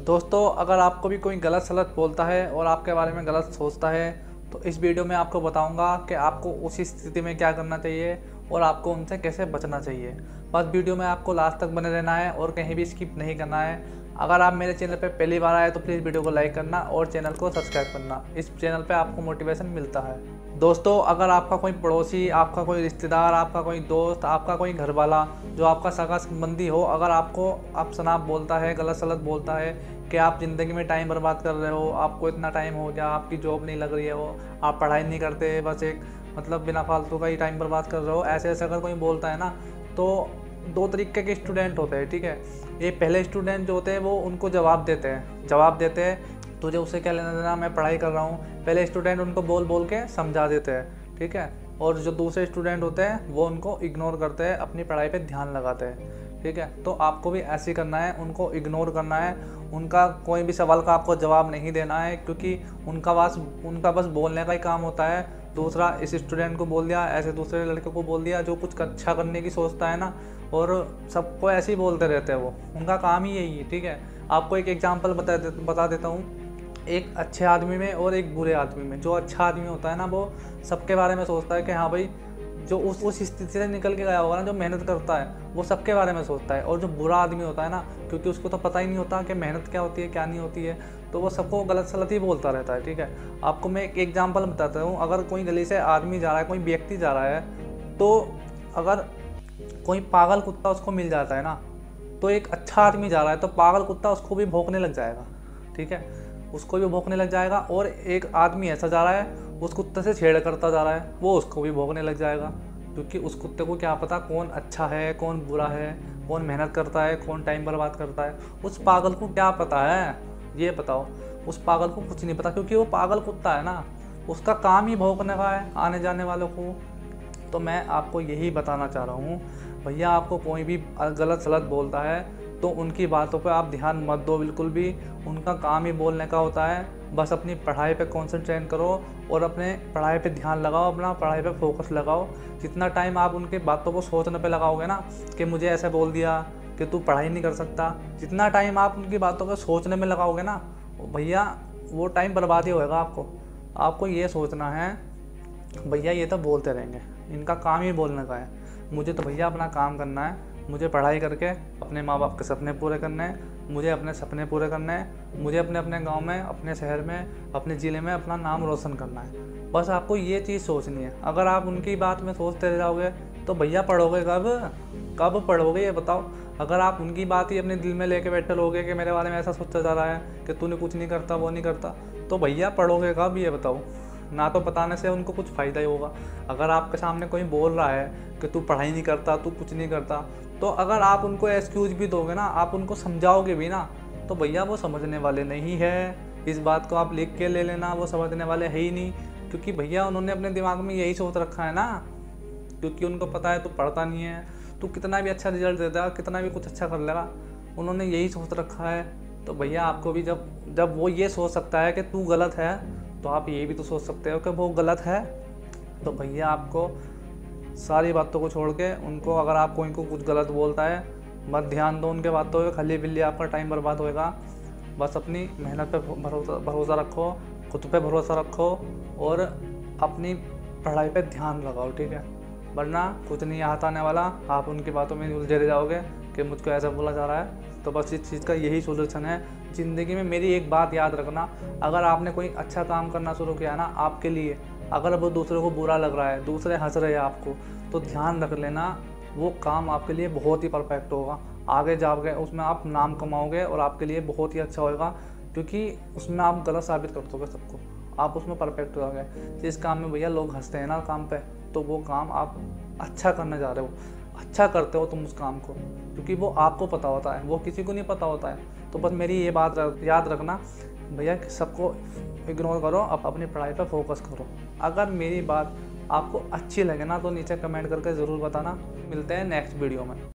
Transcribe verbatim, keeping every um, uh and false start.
दोस्तों, अगर आपको भी कोई गलत सलत बोलता है और आपके बारे में गलत सोचता है तो इस वीडियो में आपको बताऊंगा कि आपको उसी स्थिति में क्या करना चाहिए और आपको उनसे कैसे बचना चाहिए। बस वीडियो में आपको लास्ट तक बने रहना है और कहीं भी स्किप नहीं करना है। अगर आप मेरे चैनल पर पहली बार आए तो प्लीज़ वीडियो को लाइक करना और चैनल को सब्सक्राइब करना। इस चैनल पर आपको मोटिवेशन मिलता है। दोस्तों, अगर आपका कोई पड़ोसी, आपका कोई रिश्तेदार, आपका कोई दोस्त, आपका कोई घरवाला जो आपका सगा संबंधी हो, अगर आपको आप शनाप बोलता है, गलत सलत बोलता है कि आप ज़िंदगी में टाइम बर्बाद कर रहे हो, आपको इतना टाइम हो गया, आपकी जॉब नहीं लग रही है, वो आप पढ़ाई नहीं करते, बस एक मतलब बिना फालतू का ही टाइम बर्बाद कर रहे हो, ऐसे ऐसे अगर कोई बोलता है ना, तो दो तरीके के स्टूडेंट होते हैं, ठीक है। ये पहले स्टूडेंट जो होते हैं वो उनको जवाब देते हैं जवाब देते हैं तुझे उससे क्या लेना देना, मैं पढ़ाई कर रहा हूँ। पहले स्टूडेंट उनको बोल बोल के समझा देते हैं, ठीक है। और जो दूसरे स्टूडेंट होते हैं वो उनको इग्नोर करते हैं, अपनी पढ़ाई पे ध्यान लगाते हैं, ठीक है। तो आपको भी ऐसे ही करना है, उनको इग्नोर करना है, उनका कोई भी सवाल का आपको जवाब नहीं देना है, क्योंकि उनका बस उनका बस बोलने का ही काम होता है। दूसरा, इस स्टूडेंट को बोल दिया, ऐसे दूसरे लड़के को बोल दिया जो कुछ अच्छा करने की सोचता है ना, और सबको ऐसे ही बोलते रहते हैं, वो उनका काम ही यही है, ठीक है। आपको एक एग्जाम्पल बता दे, बता देता हूँ एक अच्छे आदमी में और एक बुरे आदमी में। जो अच्छा आदमी होता है ना, वो सबके बारे में सोचता है कि हाँ भाई, जो उस उस स्थिति से निकल के गया होगा ना, जो मेहनत करता है वो सबके बारे में सोचता है। और जो बुरा आदमी होता है ना, क्योंकि उसको तो पता ही नहीं होता कि मेहनत क्या होती है क्या नहीं होती है, तो वो सबको गलत सलत ही बोलता रहता है, ठीक है। आपको मैं एक एग्जाम्पल बताता हूँ। अगर कोई गली से आदमी जा रहा है, कोई व्यक्ति जा रहा है, तो अगर कोई पागल कुत्ता उसको मिल जाता है ना, तो एक अच्छा आदमी जा रहा है तो पागल कुत्ता उसको भी भौंकने लग जाएगा, ठीक है, उसको भी भौंकने लग जाएगा। और एक आदमी ऐसा जा रहा है, उस कुत्ते से छेड़ करता जा रहा है, वो उसको भी भौंकने लग जाएगा, क्योंकि उस कुत्ते को क्या पता कौन अच्छा है कौन बुरा है, कौन मेहनत करता है कौन टाइम बर्बाद करता है। उस पागल को क्या पता है, ये बताओ। उस पागल को कुछ नहीं पता, क्योंकि वो पागल कुत्ता है ना, उसका काम ही भौंकने का है आने जाने वालों को। तो मैं आपको यही बताना चाह रहा हूँ, भैया आपको कोई भी गलत सलत बोलता है तो उनकी बातों पे आप ध्यान मत दो बिल्कुल भी। उनका काम ही बोलने का होता है। बस अपनी पढ़ाई पे कंसंट्रेट करो और अपने पढ़ाई पे ध्यान लगाओ, अपना पढ़ाई पे फोकस लगाओ। जितना टाइम आप उनके बातों को सोचने पे लगाओगे ना कि मुझे ऐसे बोल दिया कि तू पढ़ाई नहीं कर सकता, जितना टाइम आप उनकी बातों को सोचने में लगाओगे ना भैया, वो टाइम बर्बाद ही होएगा आपको। आपको ये सोचना है भैया ये तो बोलते रहेंगे, इनका काम ही बोलने का है, मुझे तो भैया अपना काम करना है, मुझे पढ़ाई करके अपने माँ बाप के सपने पूरे करने हैं, मुझे अपने सपने पूरे करने हैं, मुझे अपने अपने गांव में, अपने शहर में, अपने ज़िले में अपना नाम रोशन करना है। बस आपको ये चीज़ सोचनी है। अगर आप उनकी बात में सोचते रह जाओगे तो भैया पढ़ोगे कब कब पढ़ोगे ये बताओ। अगर आप उनकी बात ही अपने दिल में लेके बैठे रहोगे कि मेरे बारे में ऐसा सोचा जा रहा है कि तूने कुछ नहीं करता वो नहीं करता, तो भैया पढ़ोगे कब ये बताओ। ना तो बताने से उनको कुछ फ़ायदा ही होगा। अगर आपके सामने कोई बोल रहा है कि तू पढ़ाई नहीं करता, तू कुछ नहीं करता, तो अगर आप उनको एक्सक्यूज़ भी दोगे ना, आप उनको समझाओगे भी ना, तो भैया वो समझने वाले नहीं है। इस बात को आप लिख के ले लेना, वो समझने वाले है ही नहीं, क्योंकि भैया उन्होंने अपने दिमाग में यही सोच रखा है ना, क्योंकि उनको पता है तू पढ़ता नहीं है, तू कितना भी अच्छा रिजल्ट दे देगा, कितना भी कुछ अच्छा कर लेगा, उन्होंने यही सोच रखा है। तो भैया आपको भी जब जब वो ये सोच सकता है कि तू गलत है, तो आप ये भी तो सोच सकते हो कि वो गलत है। तो भैया आपको सारी बातों को छोड़ के उनको, अगर आपको इनको कुछ गलत बोलता है, मत ध्यान दो उनके बातों पे, खाली बिल्ली आपका टाइम बर्बाद होएगा। बस अपनी मेहनत पे भरोसा भरोसा रखो, खुद पे भरोसा रखो और अपनी पढ़ाई पे ध्यान लगाओ, ठीक है। वरना कुछ नहीं हाथ आने वाला, आप उनकी बातों में उलझे रह जाओगे कि मुझको ऐसा बोला जा रहा है। तो बस इस चीज़ का यही सोल्यूशन है ज़िंदगी में। मेरी एक बात याद रखना, अगर आपने कोई अच्छा काम करना शुरू किया ना आपके लिए, अगर वो दूसरों को बुरा लग रहा है, दूसरे हंस रहे हैं आपको, तो ध्यान रख लेना वो काम आपके लिए बहुत ही परफेक्ट होगा। आगे जाओगे उसमें आप नाम कमाओगे और आपके लिए बहुत ही अच्छा होगा, क्योंकि उसमें आप गलत साबित कर दोगे सबको, आप उसमें परफेक्ट हो गए। जिस काम में भैया लोग हंसते हैं ना काम पे, तो वो काम आप अच्छा करने जा रहे हो, अच्छा करते हो तुम उस काम को, क्योंकि वो आपको पता होता है, वो किसी को नहीं पता होता है। तो बस मेरी ये बात याद रखना भैया, सबको इग्नोर करो, अब अपनी पढ़ाई पर फोकस करो। अगर मेरी बात आपको अच्छी लगे ना तो नीचे कमेंट करके ज़रूर बताना। मिलते हैं नेक्स्ट वीडियो में।